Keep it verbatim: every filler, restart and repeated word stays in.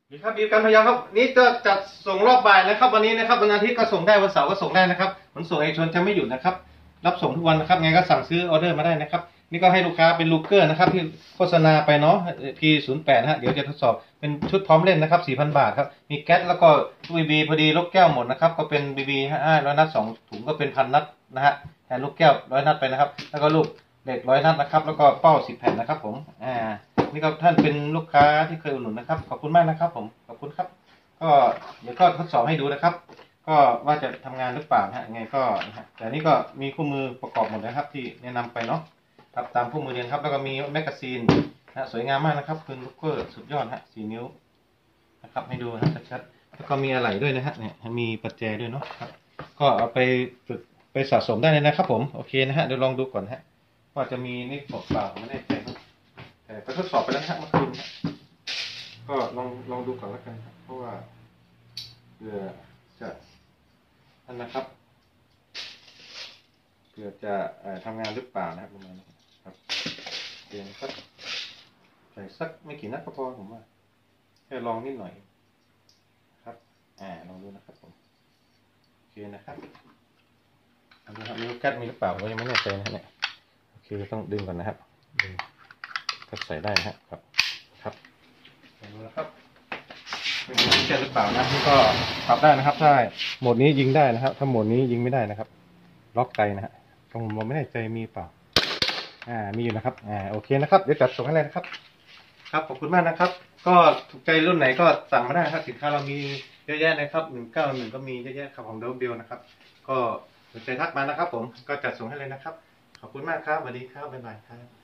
ดีครับบีการพยาครับนี่จะจัดส่งรอบบ่ายนะครับวันนี้นะครับวันอาทิตย์ก็ส่งได้วันเสาร์ก็ส่งได้นะครับขนส่งเอกชนจะไม่หยุดนะครับรับส่งทุกวันนะครับไงก็สั่งซื้อออเดอร์มาได้นะครับนี่ก็ให้ลูกค้าเป็นลูกเกอร์นะครับที่โฆษณาไปเนาะ พี ศูนย์ แปด นะฮะเดี๋ยวจะทดสอบเป็นชุดพร้อมเล่นนะครับ สี่พัน บาทครับมีแก๊สแล้วก็บีบีพอดีลูกแก้วหมดนะครับก็เป็นบีบีห้าร้อยนัดสองถุงก็เป็นพันนัดนะฮะแทนลูกแก้วร้อยนัดไปนะครับแล้วก็ลูกเหล็กร้อยนัดนะครับแล้วก็เป้าสิบแผ่นนะครับผมอ่านี่ก็ท่านเป็นลูกค้าที่เคยอุดหนุนนะครับขอบคุณมากนะครับผมขอบคุณครับก็เดี๋ยวก็ทดสอบให้ดูนะครับก็ว่าจะทำงานหรือเปล่าฮะไงก็นะฮะแต่นี่ก็มีคู่มือประกอบหมดนะครับที่แนะนำไปเนาะครับตามคู่มือเรียนครับแล้วก็มีแมกกาซีนนะสวยงามมากนะครับคืนลูกเกอร์สุดยอดฮะสี่นิ้วนะครับให้ดูนะชัดๆแล้วก็มีอะไหล่ด้วยนะฮะเนี่ยมีปัจแจด้วยเนาะครับก็เอาไปฝึกไปสะสมได้เลยนะครับผมโอเคนะฮะเดี๋ยวลองดูก่อนฮะว่าจะมีนี่เปล่าไม่แน่ใจครับแต่ก็ทดสอบไปแล้วฮะเมื่อคืนก็ลองลองดูก่อนแล้วกันครับเพราะว่าเผื่อจะนั่นนะครับเผื่อจะทำงานหรือเปล่านะครับประมาณนี้ครับเดี๋ยวสักใส่สักไม่กี่นัดก็พอผมว่าแค่ลองนิดหน่อยครับอ่าลองดูนะครับผมโอเคนะครับดูครับมีลูกแก๊สมีหรือเปล่าก็ยังไม่แน่ใจนะเนี่ยโอเคต้องดึงก่อนนะครับดึงก็ใส่ได้นะครับครับดูนะครับไม่รู้ลูกแก๊สหรือเปล่านะนี่ก็ปรับได้นะครับถ้าโหมดนี้ยิงได้นะครับถ้าโหมดนี้ยิงไม่ได้นะครับล็อกไกลนะฮะตรงผมไม่แน่ใจมีเปล่าอ่ามีอยู่นะครับอ่าโอเคนะครับเดี๋ยวจัดส่งให้เลยนะครับครับขอบคุณมากนะครับก็ถูกใจรุ่นไหนก็สั่งมาได้ครับสินค้าเรามีเยอะแยะนะครับหนึ่งเก้าหนึ่งก็มีเยอะแยะครับของเดลเบลนะครับก็สนใจทักมานะครับผมก็จัดส่งให้เลยนะครับขอบคุณมากครับสวัสดีครับบ๊ายบายครับ